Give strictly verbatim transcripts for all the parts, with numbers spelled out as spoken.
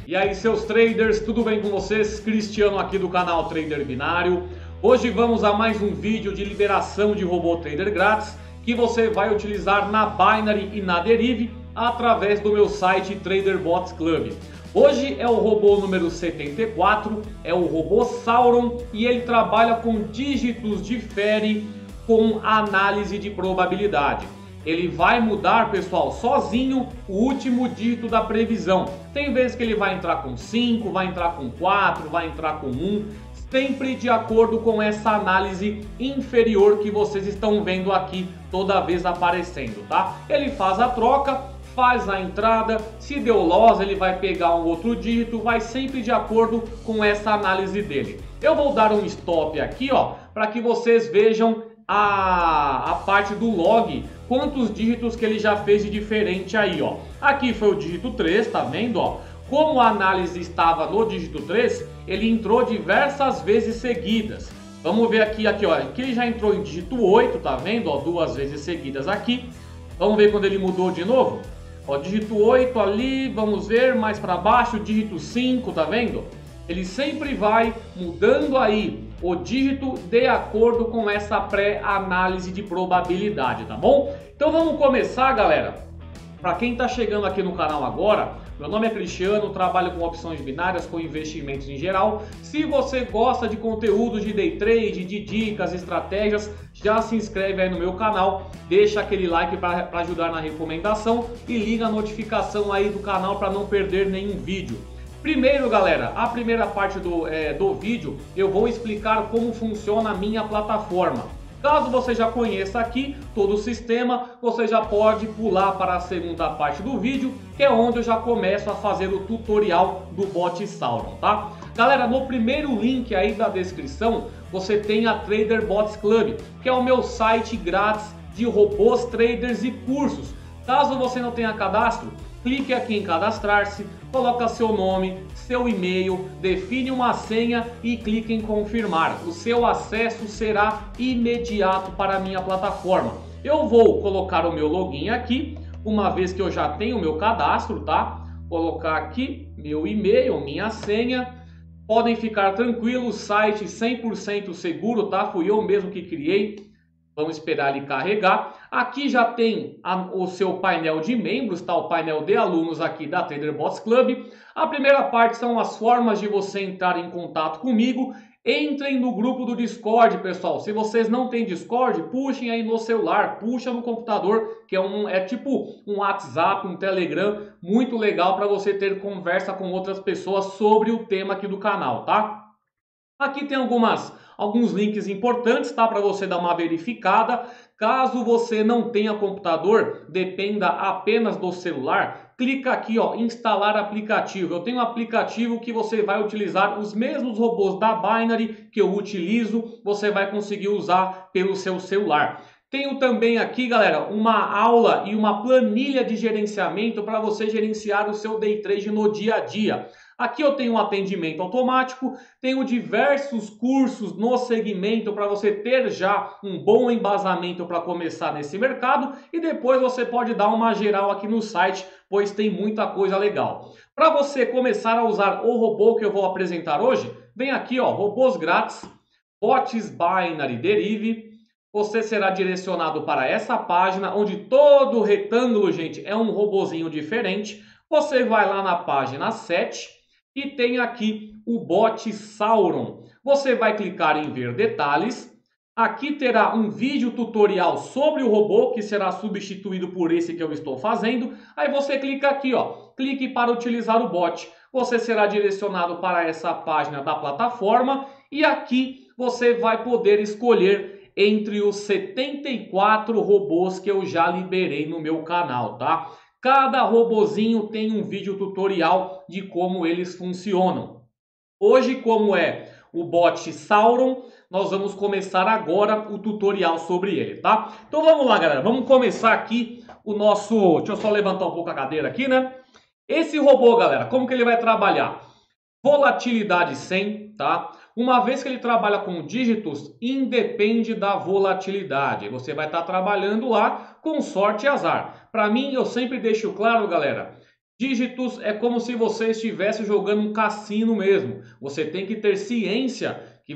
E aí, seus traders, tudo bem com vocês? Cristiano aqui do canal Trader Binário. Hoje vamos a mais um vídeo de liberação de robô trader grátis que você vai utilizar na Binary e na Derive através do meu site Trader Bots Club. Hoje é o robô número setenta e quatro, é o robô Sauron e ele trabalha com dígitos de Fairy com análise de probabilidade. Ele vai mudar, pessoal, sozinho o último dígito da previsão. Tem vezes que ele vai entrar com cinco, vai entrar com quatro, vai entrar com um, sempre de acordo com essa análise inferior que vocês estão vendo aqui toda vez aparecendo, tá? Ele faz a troca, faz a entrada, se deu loss ele vai pegar um outro dígito, vai sempre de acordo com essa análise dele. Eu vou dar um stop aqui, ó, para que vocês vejam a, a parte do log, quantos dígitos que ele já fez de diferente aí, ó. Aqui foi o dígito três, tá vendo, ó? Como a análise estava no dígito três, ele entrou diversas vezes seguidas. Vamos ver aqui, aqui, ó, aqui ele já entrou em dígito oito, tá vendo, ó, duas vezes seguidas aqui. Vamos ver quando ele mudou de novo. Ó, dígito oito ali, vamos ver mais para baixo, dígito cinco, tá vendo? Ele sempre vai mudando aí o dígito de acordo com essa pré-análise de probabilidade, tá bom? Então vamos começar, galera. Para quem está chegando aqui no canal agora, meu nome é Cristiano, trabalho com opções binárias, com investimentos em geral. Se você gosta de conteúdo de day trade, de dicas, estratégias, já se inscreve aí no meu canal, deixa aquele like para ajudar na recomendação e liga a notificação aí do canal para não perder nenhum vídeo. Primeiro, galera, a primeira parte do, é, do vídeo eu vou explicar como funciona a minha plataforma. Caso você já conheça aqui todo o sistema, você já pode pular para a segunda parte do vídeo, que é onde eu já começo a fazer o tutorial do bot Sauron, tá? Galera, no primeiro link aí da descrição, você tem a Trader Bots Club, que é o meu site grátis de robôs, traders e cursos. Caso você não tenha cadastro, clique aqui em cadastrar-se, coloca seu nome, seu e-mail, define uma senha e clique em confirmar. O seu acesso será imediato para a minha plataforma. Eu vou colocar o meu login aqui, uma vez que eu já tenho o meu cadastro, tá? Colocar aqui meu e-mail, minha senha. Podem ficar tranquilos, site cem por cento seguro, tá? Fui eu mesmo que criei. Vamos esperar ele carregar. Aqui já tem a, o seu painel de membros, tá? O painel de alunos aqui da Trader Bots Club. A primeira parte são as formas de você entrar em contato comigo. Entrem no grupo do Discord, pessoal. Se vocês não têm Discord, puxem aí no celular, puxa no computador, que é, um, é tipo um WhatsApp, um Telegram, muito legal para você ter conversa com outras pessoas sobre o tema aqui do canal, tá? Aqui tem algumas, alguns links importantes, tá? Para você dar uma verificada. Caso você não tenha computador, dependa apenas do celular, clica aqui, ó, instalar aplicativo. Eu tenho um aplicativo que você vai utilizar os mesmos robôs da Binary que eu utilizo, você vai conseguir usar pelo seu celular. Tenho também aqui, galera, uma aula e uma planilha de gerenciamento para você gerenciar o seu day trade no dia a dia. Aqui eu tenho um atendimento automático, tenho diversos cursos no segmento para você ter já um bom embasamento para começar nesse mercado e depois você pode dar uma geral aqui no site, pois tem muita coisa legal. Para você começar a usar o robô que eu vou apresentar hoje, vem aqui, ó, robôs grátis, bots Binary Derive. Você será direcionado para essa página, onde todo retângulo, gente, é um robozinho diferente. Você vai lá na página sete e tem aqui o bot Sauron. Você vai clicar em ver detalhes. Aqui terá um vídeo tutorial sobre o robô, que será substituído por esse que eu estou fazendo. Aí você clica aqui, ó, clique para utilizar o bot. Você será direcionado para essa página da plataforma e aqui você vai poder escolher entre os setenta e quatro robôs que eu já liberei no meu canal, tá? Cada robozinho tem um vídeo tutorial de como eles funcionam. Hoje, como é o bot Sauron, nós vamos começar agora o tutorial sobre ele, tá? Então vamos lá, galera. Vamos começar aqui o nosso... Deixa eu só levantar um pouco a cadeira aqui, né? Esse robô, galera, como que ele vai trabalhar? Volatilidade cem, tá? Uma vez que ele trabalha com dígitos, independe da volatilidade. Você vai estar trabalhando lá com sorte e azar. Para mim, eu sempre deixo claro, galera, Dígitos é como se você estivesse jogando um cassino mesmo. Você tem que ter ciência que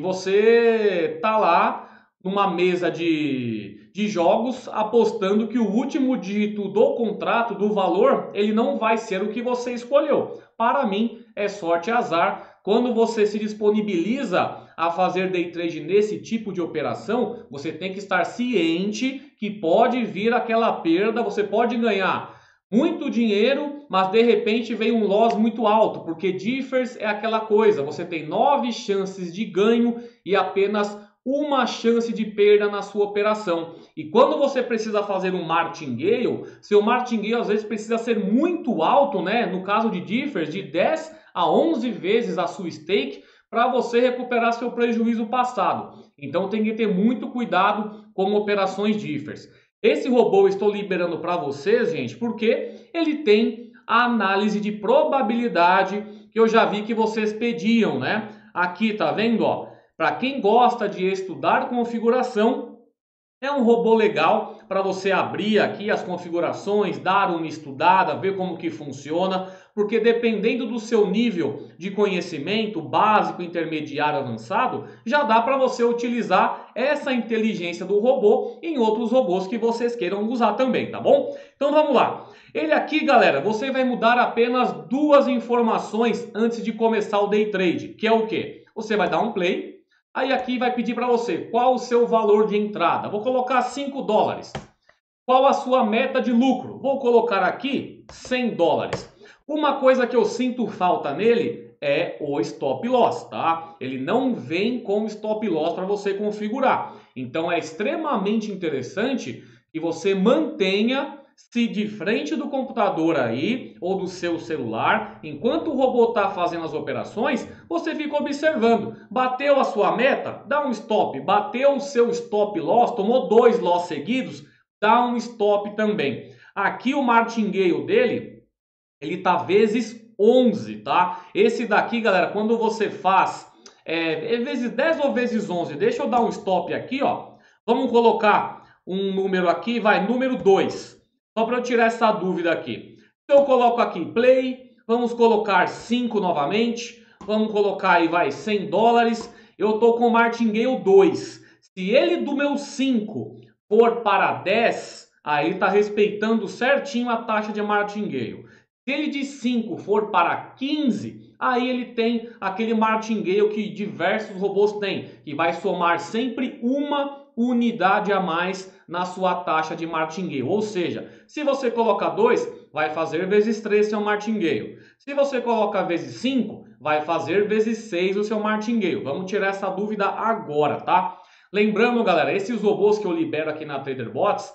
você tá lá numa mesa de, de jogos apostando que o último dígito do contrato, do valor, ele não vai ser o que você escolheu. Para mim, é sorte e azar. Quando você se disponibiliza a fazer day trade nesse tipo de operação, você tem que estar ciente que pode vir aquela perda, você pode ganhar muito dinheiro, mas de repente vem um loss muito alto, porque differs é aquela coisa, você tem nove chances de ganho e apenas uma chance de perda na sua operação. E quando você precisa fazer um martingale, seu martingale às vezes precisa ser muito alto, né? No caso de differs, de dez a onze vezes a sua stake para você recuperar seu prejuízo passado. Então tem que ter muito cuidado com operações differs. Esse robô eu estou liberando para vocês, gente, porque ele tem a análise de probabilidade que eu já vi que vocês pediam, né? Aqui, tá vendo, ó? Para quem gosta de estudar configuração, é um robô legal para você abrir aqui as configurações, dar uma estudada, ver como que funciona, porque dependendo do seu nível de conhecimento básico, intermediário, avançado, já dá para você utilizar essa inteligência do robô em outros robôs que vocês queiram usar também, tá bom? Então vamos lá. Ele aqui, galera, você vai mudar apenas duas informações antes de começar o day trade, que é o quê? Você vai dar um play. Aí aqui vai pedir para você qual o seu valor de entrada. Vou colocar cinco dólares. Qual a sua meta de lucro? Vou colocar aqui cem dólares. Uma coisa que eu sinto falta nele é o stop loss, tá? Ele não vem com stop loss para você configurar. Então é extremamente interessante que você mantenha se de frente do computador aí, ou do seu celular, enquanto o robô está fazendo as operações, você fica observando. Bateu a sua meta? Dá um stop. Bateu o seu stop loss, tomou dois loss seguidos? Dá um stop também. Aqui o martingale dele, ele tá vezes onze, tá? Esse daqui, galera, quando você faz é, é vezes dez ou vezes onze, deixa eu dar um stop aqui, ó. Vamos colocar um número aqui, vai, número dois. Só para eu tirar essa dúvida aqui. Então eu coloco aqui play, vamos colocar cinco novamente, vamos colocar aí, vai, cem dólares. Eu tô com o martingale dois. Se ele do meu cinco for para dez, aí ele está respeitando certinho a taxa de martingale. Se ele de cinco for para quinze, aí ele tem aquele martingale que diversos robôs têm, que vai somar sempre uma unidade a mais na sua taxa de martingale. Ou seja, se você coloca dois, vai fazer vezes três seu martingale. Se você coloca vezes cinco, vai fazer vezes seis o seu martingale. Vamos tirar essa dúvida agora, tá? Lembrando, galera, esses robôs que eu libero aqui na TraderBots,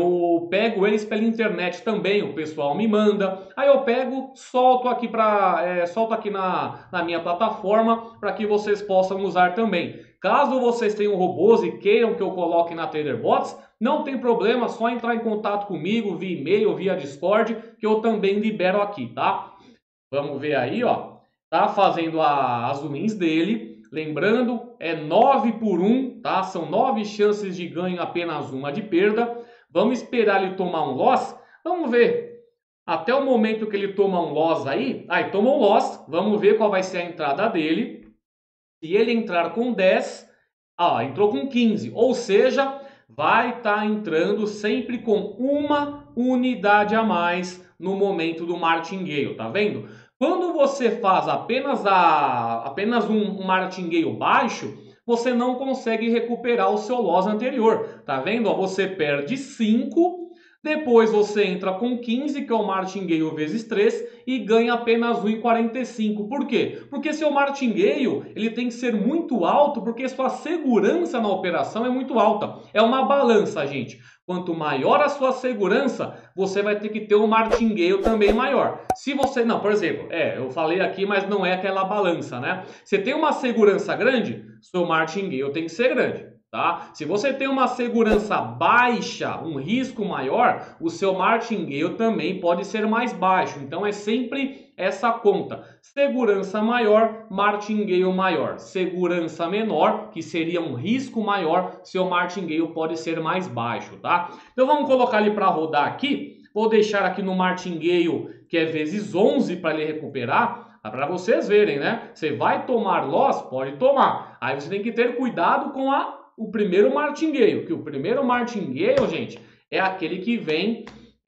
eu pego eles pela internet também, o pessoal me manda, aí eu pego, solto aqui, pra, é, solto aqui na, na minha plataforma para que vocês possam usar também. Caso vocês tenham robôs e queiram que eu coloque na TraderBots, não tem problema, só entrar em contato comigo via e-mail, via Discord, que eu também libero aqui, tá? Vamos ver aí, ó, tá fazendo a, as wins dele. Lembrando, é nove por um, tá? São nove chances de ganho, apenas uma de perda. Vamos esperar ele tomar um loss? Vamos ver. Até o momento que ele toma um loss aí, aí toma um loss, vamos ver qual vai ser a entrada dele. Se ele entrar com dez, ah, entrou com quinze, ou seja, vai estar tá entrando sempre com uma unidade a mais no momento do martingale, tá vendo? Quando você faz apenas, a, apenas um, um martingale baixo, você não consegue recuperar o seu loss anterior. Tá vendo? Ó, você perde cinco, depois você entra com quinze, que é o martingale vezes três, e ganha apenas um vírgula quarenta e cinco. Por quê? Porque seu martingale ele tem que ser muito alto, porque sua segurança na operação é muito alta. É uma balança, gente. Quanto maior a sua segurança, você vai ter que ter um martingale também maior. Se você, não, por exemplo, é, eu falei aqui, mas não é aquela balança, né? Você tem uma segurança grande, seu martingale tem que ser grande, tá? Se você tem uma segurança baixa, um risco maior, o seu martingale também pode ser mais baixo. Então é sempre essa conta. Segurança maior, martingale maior. Segurança menor, que seria um risco maior, seu martingale pode ser mais baixo, tá? Então vamos colocar ele para rodar aqui. Vou deixar aqui no martingale, que é vezes onze para ele recuperar, para vocês verem, né? Você vai tomar loss? Pode tomar. Aí você tem que ter cuidado com a, o primeiro martingale, que o primeiro martingale, gente, é aquele que vem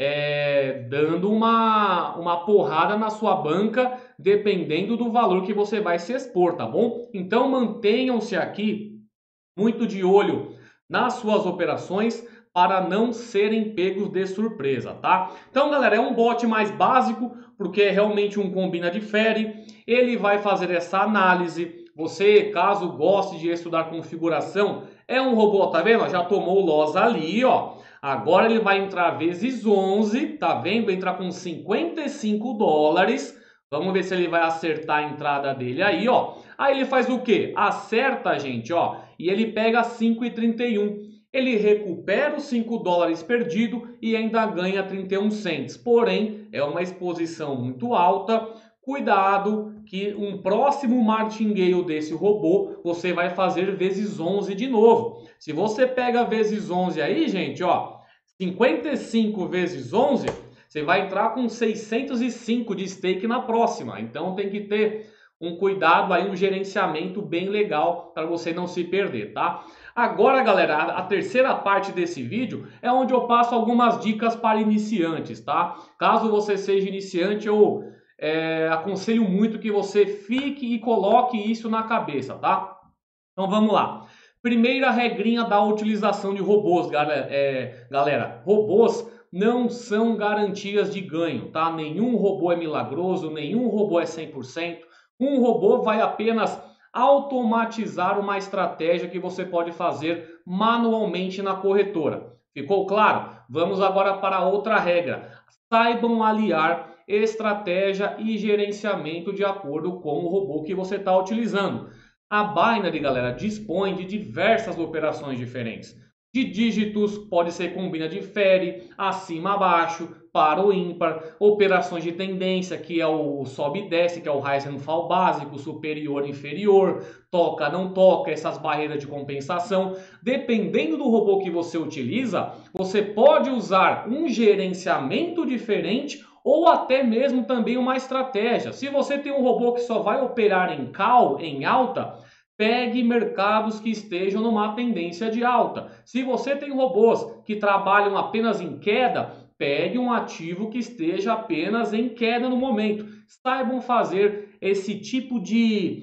é, dando uma, uma porrada na sua banca, dependendo do valor que você vai se expor, tá bom? Então mantenham-se aqui muito de olho nas suas operações para não serem pegos de surpresa, tá? Então, galera, é um bot mais básico, porque é realmente um combina difere. Ele vai fazer essa análise. Você, caso goste de estudar configuração, é um robô, tá vendo? Já tomou o loss ali, ó. Agora ele vai entrar vezes onze, tá vendo? Vai entrar com cinquenta e cinco dólares. Vamos ver se ele vai acertar a entrada dele aí, ó. Aí ele faz o quê? Acerta, gente, ó. E ele pega cinco e trinta e um. Ele recupera os cinco dólares perdido e ainda ganha trinta e um cents. Porém, é uma exposição muito alta. Cuidado que um próximo martingale desse robô, você vai fazer vezes onze de novo. Se você pega vezes onze aí, gente, ó, cinquenta e cinco vezes onze, você vai entrar com seiscentos e cinco de stake na próxima. Então tem que ter um cuidado aí, um gerenciamento bem legal para você não se perder, tá? Agora, galera, a terceira parte desse vídeo é onde eu passo algumas dicas para iniciantes, tá? Caso você seja iniciante, eu é, aconselho muito que você fique e coloque isso na cabeça, tá? Então vamos lá. Primeira regrinha da utilização de robôs, galera. É, galera, robôs não são garantias de ganho, tá? Nenhum robô é milagroso, nenhum robô é cem por cento. Um robô vai apenas automatizar uma estratégia que você pode fazer manualmente na corretora. Ficou claro? Vamos agora para outra regra. Saibam aliar estratégia e gerenciamento de acordo com o robô que você está utilizando. A Binary, galera, dispõe de diversas operações diferentes. De dígitos, pode ser combina difere, acima abaixo, para o ímpar, operações de tendência, que é o sobe e desce, que é o rise and fall básico, superior e inferior, toca não toca, essas barreiras de compensação. Dependendo do robô que você utiliza, você pode usar um gerenciamento diferente ou até mesmo também uma estratégia. Se você tem um robô que só vai operar em call, em alta, pegue mercados que estejam numa tendência de alta. Se você tem robôs que trabalham apenas em queda, pegue um ativo que esteja apenas em queda no momento. Saibam fazer esse tipo de,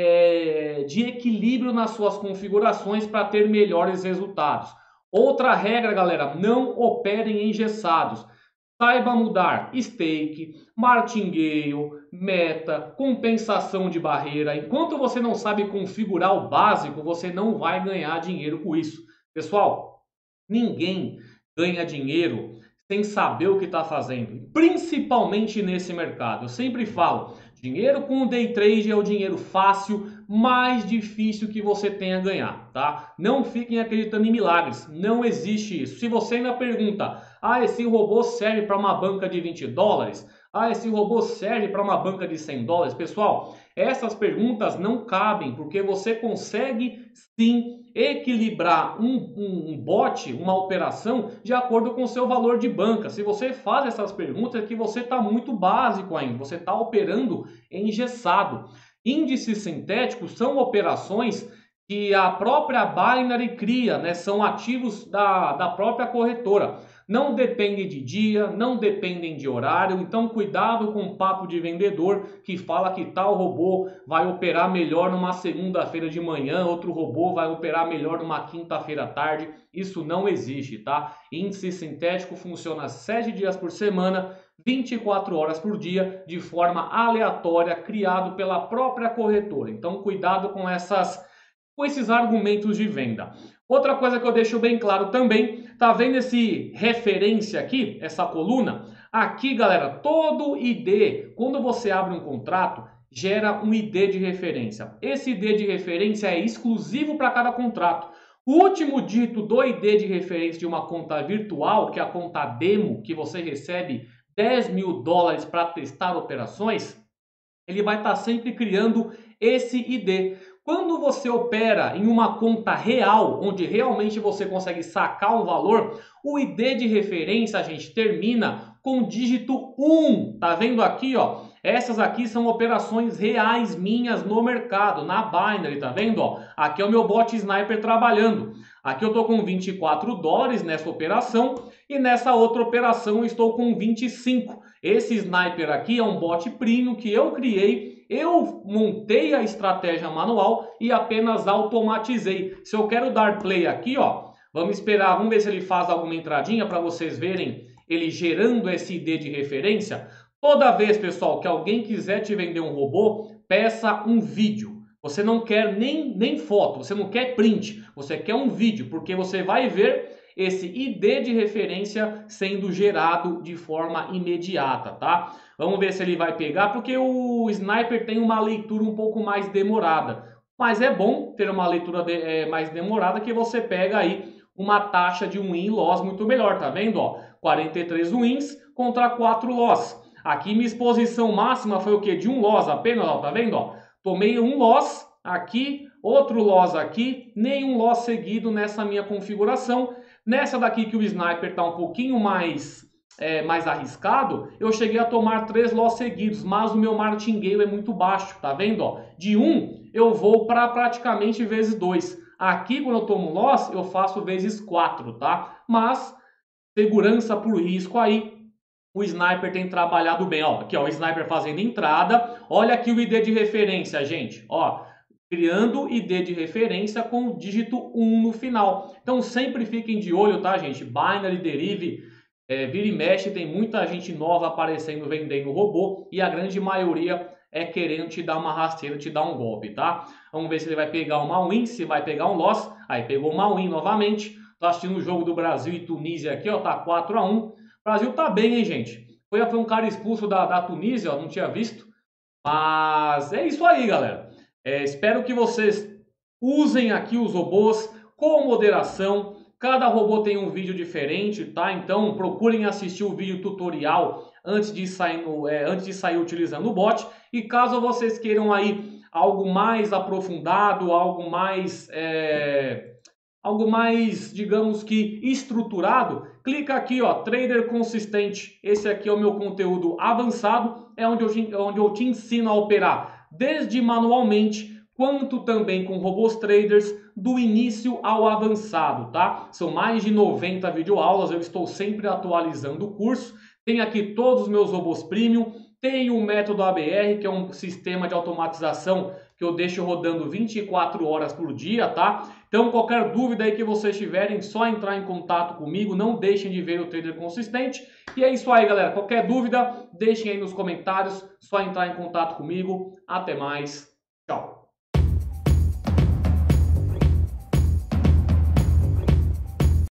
é, de equilíbrio nas suas configurações para ter melhores resultados. Outra regra, galera, não operem engessados. Saiba mudar stake, martingale, meta, compensação de barreira. Enquanto você não sabe configurar o básico, você não vai ganhar dinheiro com isso. Pessoal, ninguém ganha dinheiro sem saber o que está fazendo, principalmente nesse mercado. Eu sempre falo, dinheiro com o day trade é o dinheiro fácil, mais difícil que você tenha a ganhar, tá? Não fiquem acreditando em milagres, não existe isso. Se você ainda pergunta, ah, esse robô serve para uma banca de vinte dólares? Ah, esse robô serve para uma banca de cem dólares? Pessoal, essas perguntas não cabem, porque você consegue sim equilibrar um, um, um bot, uma operação, de acordo com o seu valor de banca. Se você faz essas perguntas, é que você está muito básico ainda, você está operando engessado. Índices sintéticos são operações que a própria Binary cria, né? São ativos da, da própria corretora. Não dependem de dia, não dependem de horário, então cuidado com o papo de vendedor que fala que tal robô vai operar melhor numa segunda-feira de manhã, outro robô vai operar melhor numa quinta-feira à tarde. Isso não existe, tá? Índice sintético funciona sete dias por semana, vinte e quatro horas por dia, de forma aleatória, criado pela própria corretora. Então cuidado com essas... com esses argumentos de venda. Outra coisa que eu deixo bem claro também, tá vendo esse referência aqui, essa coluna? Aqui, galera, todo I D, quando você abre um contrato, gera um I D de referência. Esse I D de referência é exclusivo para cada contrato. O último dígito do I D de referência de uma conta virtual, que é a conta demo, que você recebe dez mil dólares para testar operações, ele vai estar sempre criando esse I D. Quando você opera em uma conta real, onde realmente você consegue sacar o valor, o I D de referência, gente, termina com o dígito um. Tá vendo aqui, ó? Essas aqui são operações reais minhas no mercado, na Binary, tá vendo? Ó? Aqui é o meu bot Sniper trabalhando. Aqui eu tô com vinte e quatro dólares nessa operação e nessa outra operação eu estou com vinte e cinco. Esse Sniper aqui é um bot premium que eu criei. Eu montei a estratégia manual e apenas automatizei. Se eu quero dar play aqui, ó, vamos esperar, vamos ver se ele faz alguma entradinha para vocês verem ele gerando esse I D de referência. Toda vez, pessoal, que alguém quiser te vender um robô, peça um vídeo. Você não quer nem, nem foto, você não quer print, você quer um vídeo, porque você vai ver esse I D de referência sendo gerado de forma imediata, tá? Vamos ver se ele vai pegar, porque o Sniper tem uma leitura um pouco mais demorada. Mas é bom ter uma leitura de, é, mais demorada que você pega aí uma taxa de win loss muito melhor, tá vendo? Ó, quarenta e três wins contra quatro loss. Aqui minha exposição máxima foi o que? De um loss apenas, ó, tá vendo? Ó, tomei um loss aqui, outro loss aqui, nenhum loss seguido nessa minha configuração. Nessa daqui que o Sniper está um pouquinho mais, é, mais arriscado, eu cheguei a tomar três loss seguidos, mas o meu martingale é muito baixo, tá vendo? Ó? De um eu vou para praticamente vezes dois. Aqui quando eu tomo loss eu faço vezes quatro, tá? Mas segurança por risco aí, o Sniper tem trabalhado bem. Ó, aqui ó, o Sniper fazendo entrada, olha aqui o I D de referência, gente, ó. Criando I D de referência com o dígito um no final. Então sempre fiquem de olho, tá, gente? Binary, Derive, é, vira e mexe, tem muita gente nova aparecendo, vendendo robô e a grande maioria é querendo te dar uma rasteira, te dar um golpe, tá? Vamos ver se ele vai pegar uma win, se vai pegar um loss. Aí pegou uma win novamente. Tô assistindo o jogo do Brasil e Tunísia aqui, ó, tá quatro a um. O Brasil tá bem, hein, gente? Foi, foi um cara expulso da, da Tunísia, ó, não tinha visto. Mas é isso aí, galera. É, espero que vocês usem aqui os robôs com moderação. Cada robô tem um vídeo diferente, tá? Então procurem assistir o vídeo tutorial antes de sair, no, é, antes de sair utilizando o bot. E caso vocês queiram aí algo mais aprofundado, algo mais, é, algo mais, digamos que estruturado, clica aqui, ó, Trader Consistente. Esse aqui é o meu conteúdo avançado, é onde eu, onde eu te ensino a operar desde manualmente, quanto também com robôs traders, do início ao avançado, tá? São mais de noventa videoaulas, eu estou sempre atualizando o curso. Tem aqui todos os meus robôs premium, tem o método A B R, que é um sistema de automatização que eu deixo rodando vinte e quatro horas por dia, tá? Então qualquer dúvida aí que vocês tiverem, só entrar em contato comigo, não deixem de ver o Trader Consistente. E é isso aí, galera. Qualquer dúvida, deixem aí nos comentários, só entrar em contato comigo. Até mais.